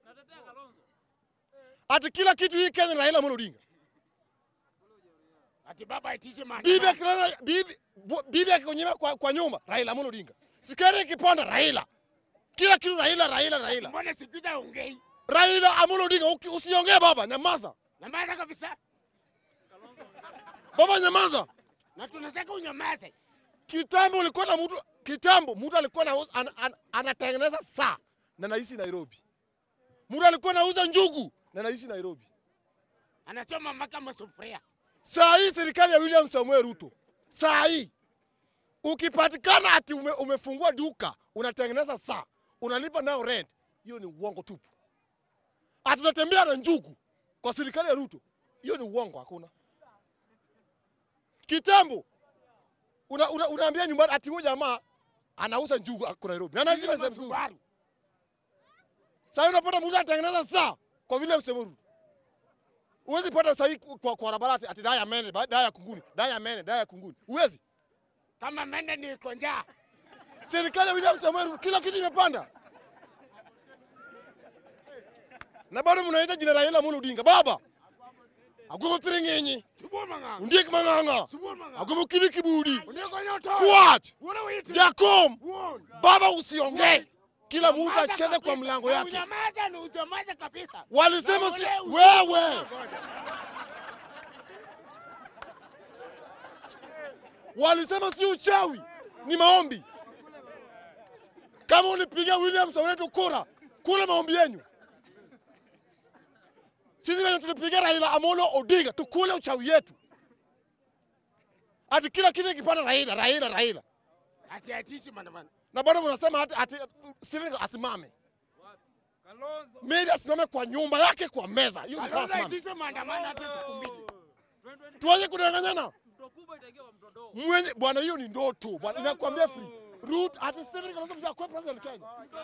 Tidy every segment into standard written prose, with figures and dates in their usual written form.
Ati kila kitu hii Kenya Raila Amolo Odinga. Ati baba itishe maandamano. Bibi akikunyima kwa nyumba Raila Amolo Odinga. Sikari kiponda Raila. Kila kitu Raila. Mbona sikita ongei? Raila Amolo Odinga usiongee baba, nyamaza. Nyamaza kabisa. Baba nyamaza. Na tunataka unyamaze. Kitambo ulikuwa na mtu alikuwa anatengeneza saa na naishi Nairobi. Mtu alikuwa anauza njugu na naishi Nairobi. Anachoma maka masufuria. Saa hii serikali ya William Samuel Ruto. Saa hii ukipatikana ati umefungua duka, unatengeneza saa, unalipa nao rent, hiyo ni uongo tupu. Ati tunatembea na njugu kwa serikali ya Ruto, hiyo ni uongo hakuna. Kitambo unaambia nyumbani ati huyo jamaa anauza njugu kwa Nairobi. Na lazima sema mzuri. Sasa unapata mtu anatengeneza saa kwa William Samuel Ruto. Uwezi pata sahi kwa barabara ati daya mene, daya kunguni, daya kunguni. Uwezi. Kama mende ni konja. Serikali ya William Samuel Ruto kila kitu imepanda. Na bado mnaita jina la Raila Amolo Odinga. Baba. Agumo firingenyi. Undiek manganga. Agumo kili kibudi. Kuach. Jakom. Baba usiongee. Kila mtu acheze kwa mlango yake. Unyamaza kabisa. Walisema si wewe. Walisema si uchawi, ni maombi. Kama ulipiga William Samuel Ruto kura maombi yenu. Sisi wenye tulipiga Raila Amolo Odinga tukule uchawi yetu. Ati kila kitu kipanda Raila. Ati atishi maandamano. Na bado mnasema ati Steven asimame. Kalonzo. Mimi asimame kwa nyumba yake kwa meza. Hiyo ni sawa sana. Atishi maandamano hata siku mbili. Tuaje kudanganyana. Mtokuba itaingia kwa mtondo. Mwenye bwana hiyo ni ndoto. Bwana inakwambia free. Root ati Steven Kalonzo mzee kwa president Kenya.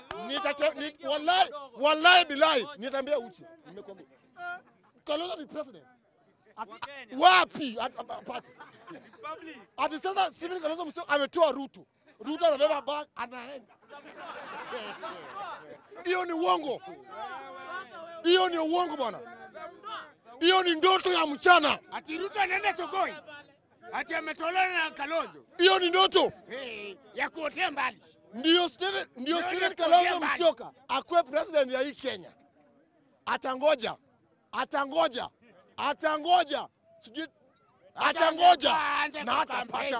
Wallahi billahi nitambia uchi. Nimekwambia. Kalonzo ni president. Wapi? Ati sasa Steven Kalonzo mzee ametoa Ruto. Ruto anabeba bag anaenda. Hiyo ni uongo. Hiyo ni uongo bwana. Hiyo ni ndoto ya mchana. Ati Ruto anaenda sokoni. Ati ametolewa na Kalonzo. Hiyo ni ndoto. Ya kuotea mbali. Ndio Steven Kalonzo Musyoka akuwe president ya hii Kenya. Atangoja. Sijui atangoja na atapata.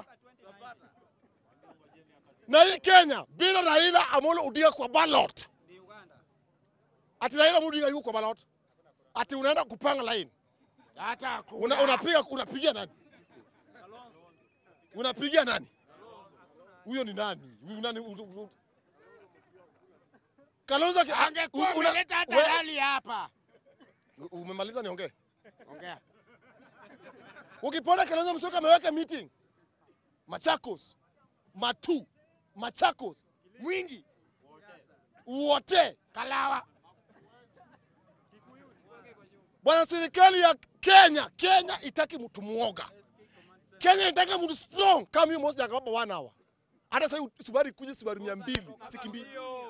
Na hii Kenya bila Raila Amolo Odinga kwa ballot. Ati Raila Amolo Odinga yuko kwa ballot. Ati unaenda kupanga line. Hata unapigia nani? Unapigia nani? Huyo ni nani? Huyo nani? Kalonzo angekuwa unaleta hata rally hapa. Umemaliza niongee? Ongea. Ukipona Kalonzo Musyoka ameweka meeting. Machakos. Machakos. Mwingi. Wote. Kalawa. Bwana serikali ya Kenya itaki mtu muoga. Kenya inataka mtu strong kama mimi mmoja akababa 1 hour. Hata sasa Subaru kuje Subaru 200 sikimbii.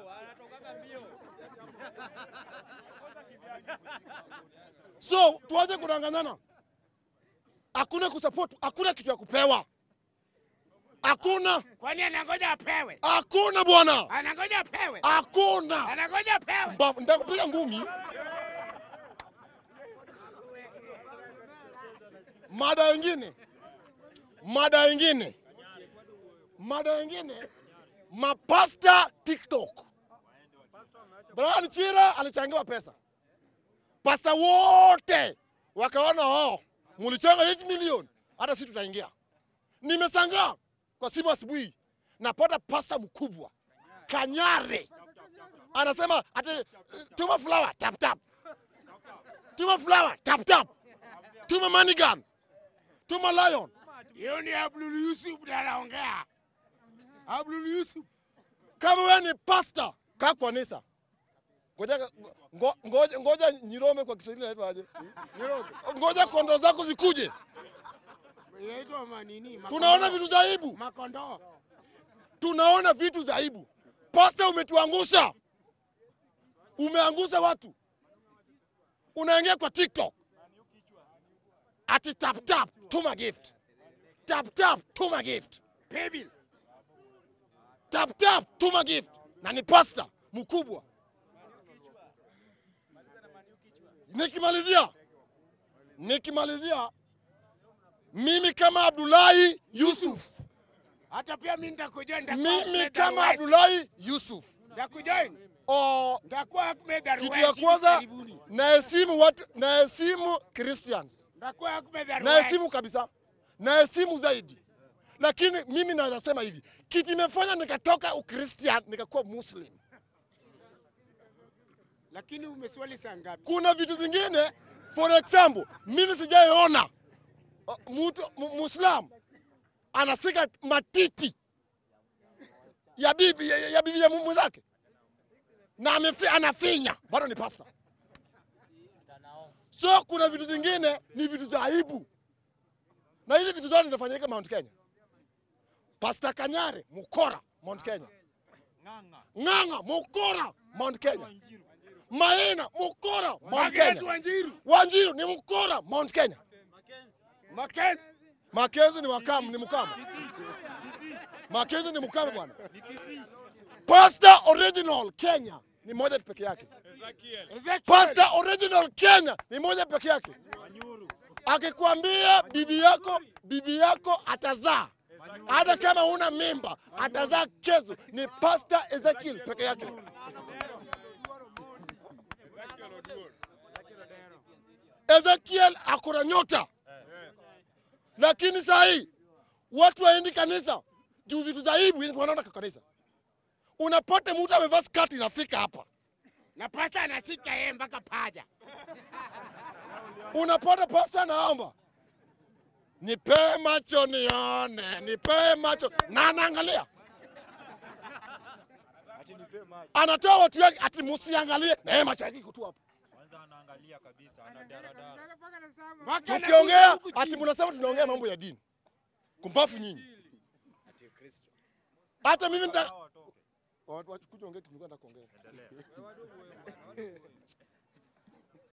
So tuanze kudanganyana. Hakuna kusupport, hakuna kitu ya kupewa. Hakuna. Kwani anangoja apewe? Hakuna bwana. Anangoja apewe? Hakuna. Anangoja apewe? Nitakupiga ngumi. Mada ingine. Mapasta TikTok. Brian Chira alichangiwa pesa. Pasta wote wakaona mulichanga 8 milioni. Hata sisi tutaingia. Nimeshangaa kwa simu asubuhi napata pasta mkubwa Kanyare anasema ati tuma flower tap. Tuma flower tap. Tuma manigan. Tuma lion. Hiyo ni Abdul Yusuf anaongea. Abdul Yusuf. Kama wewe ni pasta kaa kwa nisa. Ngoja Nyirome kwa Kiswahili inaitwa aje? Ngoja kondoo zako zikuje. Inaitwa manini? Tunaona vitu za aibu. Makondoo. Tunaona vitu za aibu. Pasta umetuangusha. Umeangusha watu. Unaingia kwa TikTok. Ati tap tap tuma gift. Tap tap tuma gift. Baby. Tap tap tuma gift. Na ni pasta mkubwa. Nikimalizia mimi kama Abdullahi Yusuf. Hata pia mimi nitakujoin. Mimi kama Abdullahi Yusuf. Nitakujoin. Nitakuwa Ahmed Arwais. Kitu ya kwanza naheshimu watu, naheshimu Christians. Nitakuwa Ahmed Arwais. Naheshimu kabisa. Naheshimu zaidi. Lakini mimi naweza sema hivi, kitu imefanya nikatoka Ukristian nikakuwa Muslim. Lakini umeswali saa ngapi? Kuna vitu zingine, for example, mimi sijaona mtu Muslim anasika matiti ya bibi ya mwenzake. Na anafinya, bado ni pasta. So kuna vitu zingine ni vitu za aibu. Na hizi vitu zote zinafanyika Mount Kenya. Pasta Kanyare, mukora, Mount Kenya. Nganga, mukora, Mount Kenya. Maina, mukora, Mount Kenya. Wanjiru ni mukora, Mount Kenya. Makezi ni wakamu, ni mukama. Makezi ni mukama bwana. Pasta original Kenya ni moja peke yake. Pasta original Kenya ni moja peke yake. Akikwambia bibi yako atazaa. Hata kama una mimba, atazaa kesho, ni Pasta Ezekiel peke yake. Ezekiel akura nyota. Lakini sahi watu waendi kanisa juu vitu za aibu hizi wanaona kwa kanisa. Unapata mtu amevaa skati inafika hapa. Na pasta anashika yeye mpaka paja. Unapata pasta anaomba, nipe macho nione, nipe macho. Na anaangalia. Anatoa watu wake ati msiangalie. Macho yake kutu hapo. Kwanza anaangalia kabisa, anadaradara. Tukiongea ati mnasema tunaongea mambo ya dini. Kumbafu nyinyi. Hata mimi watu kuja ongea kitu nataka kuongea.